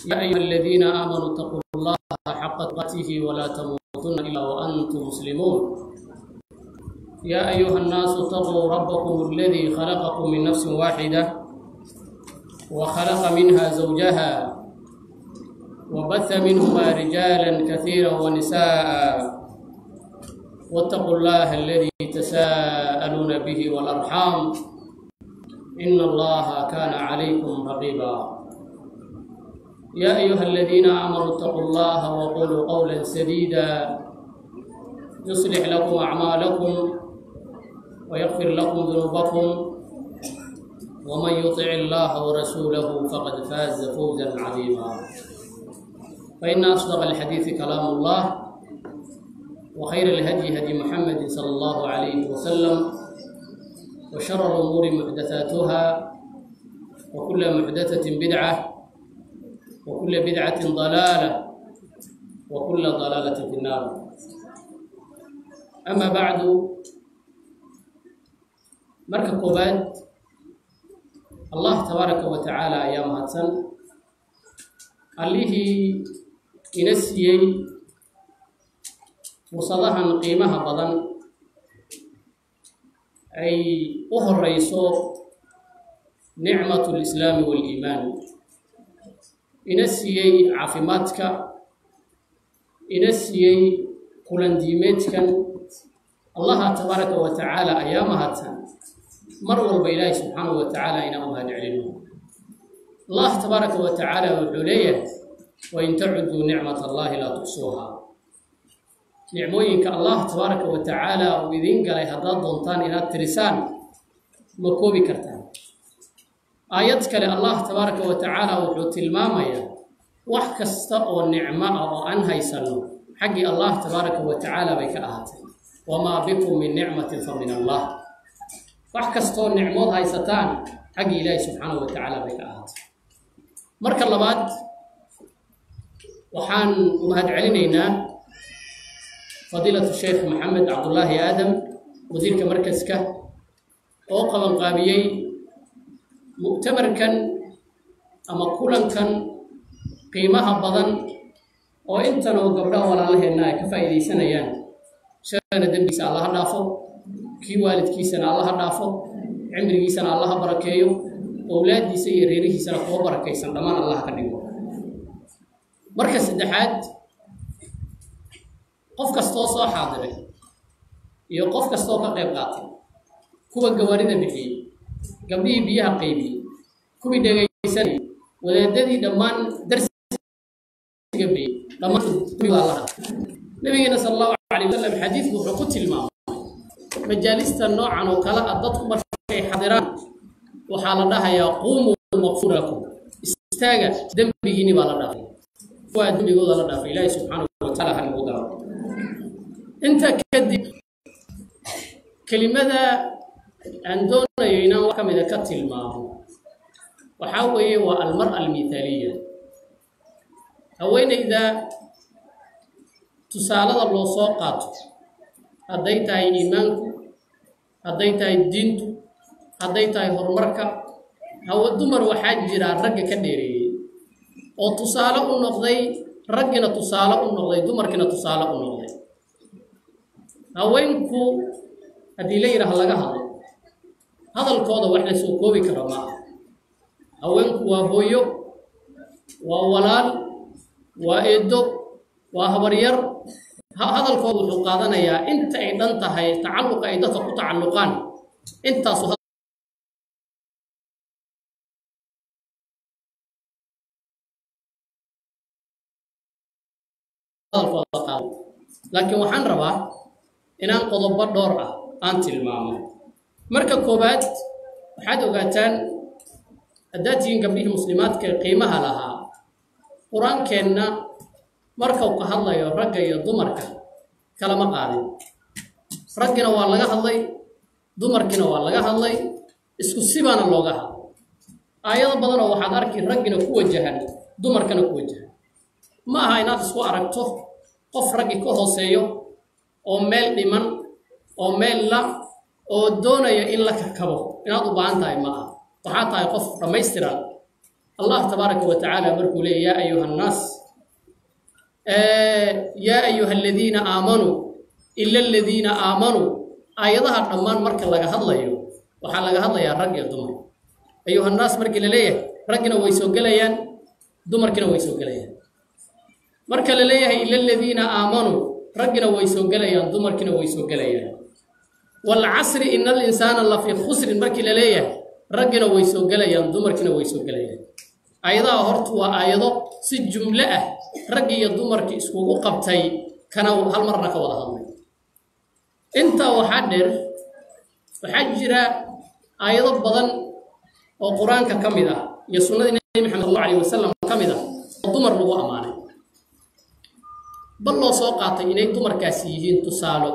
يا أيها الذين آمنوا اتقوا الله حق تقاته ولا تموتن إلا وأنتم مسلمون. يا أيها الناس اتقوا ربكم الذي خلقكم من نفس واحدة وخلق منها زوجها وبث منهما رجالا كثيرا ونساء واتقوا الله الذي تساءلون به والأرحام إن الله كان عليكم رقيبا. يا أيها الذين آمنوا اتقوا الله وقولوا قولا سديدا يصلح لكم أعمالكم ويغفر لكم ذنوبكم ومن يطع الله ورسوله فقد فاز فوزا عظيما. فإن أصدق الحديث كلام الله وخير الهدي هدي محمد صلى الله عليه وسلم وشر الأمور محدثاتها وكل محدثة بدعة وكل بدعة ضلالة وكل ضلالة في النار. أما بعد مركب كوباد الله تبارك وتعالى يا مهتم عليه إنسيي وصلها قيمها بدن أي أهريسو نعمة الإسلام والإيمان إنسيي عافماتك إنسيي كلنديمتك الله تبارك وتعالى أيامها مروا بإله سبحانه وتعالى إنهم هادعلنه. الله تبارك وتعالى والعليا وإن تعدوا نعمة الله لا تحصوها. نعموينك الله تبارك وتعالى وإذن قال هذا ضنطان إلى الترسان مكوبي كرتان آياتك الله تبارك وتعالى وحوت المامية وحكست والنعمة وأنها يسلم حق الله تبارك وتعالى بك آهاتي وما بكم من نعمة فمن الله وحكست النعمة هاي ستان حق إله سبحانه وتعالى بك آهاتي مركا اللباد وحان ومهد علينا فضيلة الشيخ محمد عبد الله آدم مدير كمركزك وقبا قابيي مؤتمر كان أما كولا كان قيمها بدن وإنتنا وقبلها ولا الله إنها كفاية سنيان شأن دنبي سأل الله دافو كي والد كي سنة الله دافو عمري كي سنة الله بركيو أولادي سيريني سنة قوة بركي سنة دمان الله كدقو مركز الدحاد قف كستو صو حاضره iyo qof kasto ka qayb qaatay kuwa gawaarida bixiyay gabdhii biyaha qaybiyay kuwi dhageysanay wadaadadii dhamaan darsiga bixiyay dhamaan kuwi Allah nabiga sallallahu alayhi wasallam xadiisku wuxuu ku tilmaamay majaalista noocan oo kala dadku markay xadiraan waxa la dhahayaa qumu maghfurakum istaaga dambigiina baa la dhaafay waa dambigooda la dhaafay Ilaahay subhanahu wa ta'ala hal ugu daro انت كدب كلمه عندنا ينا وكمده كتلماه وحاوي والمراه المثاليه هوين اذا تسالد لو سو قاto haday tahay iimaanku haday tahay diintu haday tahay horumarka hawa dumar waxa jira rag ka dheereeyay oo tusaale u noqday ragina tusaale u noqday dumarkina tusaale u noqday haweenku hadii la yiraahdo laga hadlo hadalkooda wax la soo koobi karo ma haweenku waa hooyo waa walaal waa eedo waa habaryar hadalkooda wuxuu qaadanayaa inta ay dhan tahay tacalluq ay dadka ku tacalluqaan intaas laakiin waxaan rabaa inaan qodobo dhowr ah aan tilmaamo marka koobaad waxaad ogaataan hadaatiin gabdhihii muslimaadka qiimaha lahaa quraankeena marka uu ka hadlayo ragga iyo dumarka kala ma qaadin raggina waa laga hadlay dumarkina waa laga hadlay isku sibaana looga hadlay aayado badan oo waxaad arki raggina ku wajahan dumarkana ku wajahan ma aha inaad isku aragto qof raggi ka hooseeyo oo meel dhiman oo meel la oo doonaya in la kakabo inaad u baahan tahay ma aha waxaa tahay qof dhammaystiran الله تبارك وتعالى مركوا لي يا أيها الناس يا أيها الذين آمنوا إلا الذين آمنوا أيضا الرمان مركا لغا هدليو وحال لغا هدليا رق يا دمر أيها الناس مركا لليه رقنا ويسو قليان دمركنا ويسو قليان مركا لليه إلا الذين آمنوا رقنا ويسو قليان دمركنا ويسو قليان والعصر إن الإنسان الله في خسر مركا لليه رقنا ويسو قليان دمركنا ويسو قليان أيضا هرتوا أيضا سي جملة رقي دمرك اسكو قبتي كانوا هالمرة كوضا هالمرة انت وحدر وحجر أيضا بضن وقرآن كمذا يسنة النبي محمد صلى الله عليه وسلم كمذا الضمر لغو أمانة بالله سوقاتي إني دمر كاسيين تسالو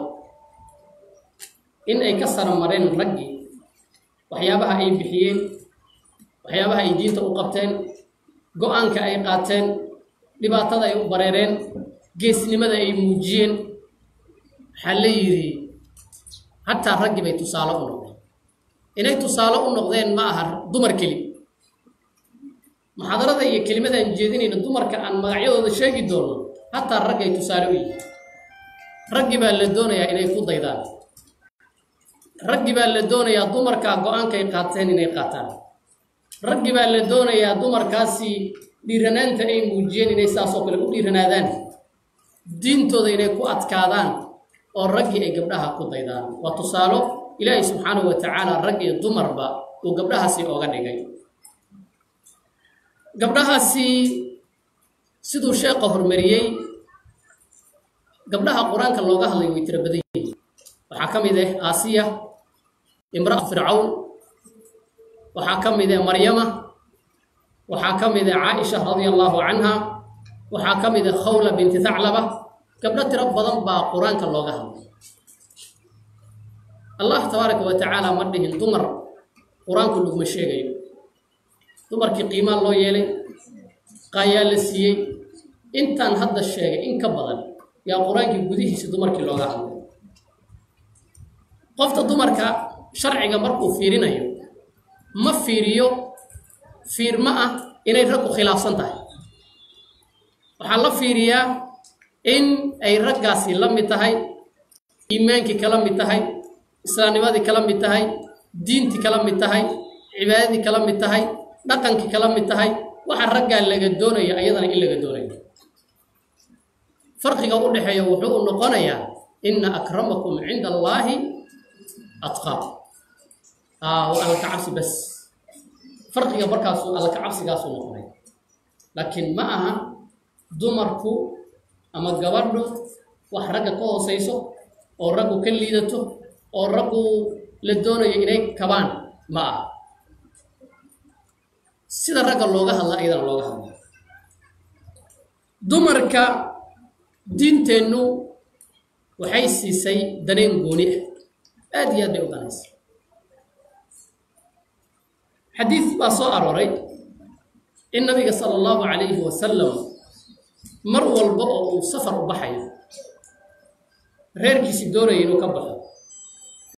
إن أي كسر مرين رقي وحيابها أي بحيين وحيابها أي دين تقبتين قوانك أي قاتين لباطة أي بريرين جيس لماذا أي موجين حليري حتى الرقي بي تسالو النقضين إني تسالو النقضين معها دمر كلي محاضرة أي كلمة جديدين إن الدمر كأن مغعيض الشيء دون حتى الرقي تسالوي رقي بالدون يا إني فض أيضا رقي بالدون يا دمر كقوانك أي قاتين إني قاتان رقي بالدون يا دمر كاسي dhiiranaanta ay muujiyeen inay saasoo kale u dhiiranaadaan diintooda inay ku adkaadaan oo raggii ay gabdhaha ku daydaan waa tusaalo ilaahay subxaanahu wa tacaala rag iyo dumarba uu gabdhahaasi ooga dhigay gabdhahaasi siduu sheekha hormariyey gabdhaha qur-aanka looga hadlay way tiro badan yihiin waxaa ka mid ah aasiya imra'atu fircawn waxaa ka mid ah maryama waxaa ka mid ah caaisha radiyallahu anha waxaa ka mid ah khawla binti thaclaba gabdho tiro badan baa qur-aanka looga hadlay allah tabaaraka wa tacaala ma dhihin dumar qur-aanku laguma sheegayo dumarkii qiimaa loo yeelay qaayaa la siiyey intaan hadda sheegay in ka badan yaa qur-aankii gudihiisa dumarkii looga hadlay qofta dumarka sharciga markuu fiirinayo ma fiiriyo fiirma ah inay raggu khilaafsan tahay waxaa la fiiriyaa in ay raggaasi la mid tahay iimaankii kala mid tahay islaamnimadii kala mid tahay diintii kala mid tahay cibaadadii kala mid tahay dhaqankii kala mid tahay waxa raggaa laga doonaya ayadana in laga doonayo farqiga u dhexeeya wuxuu noqonayaa inna akramakum cinda allaahi atqaakum wa alla ka cabsi bas farqiga markaasuu alla ka cabsigaasuu noqonay laakiin ma aha dumarku ama gabadhu wax ragga ka hoosayso oo raggu ka liidato oo raggu la doonayo inay kabaan ma aha sida ragga looga hadla ayadana looga hadla dumarka diinteennu waxay siisay daneen gooni ah aad iyo aad bay u danaysay حديث باصو أروري النبي صلى الله عليه وسلم مر والبقى سفر بحي غير كيس دوري إنه كبر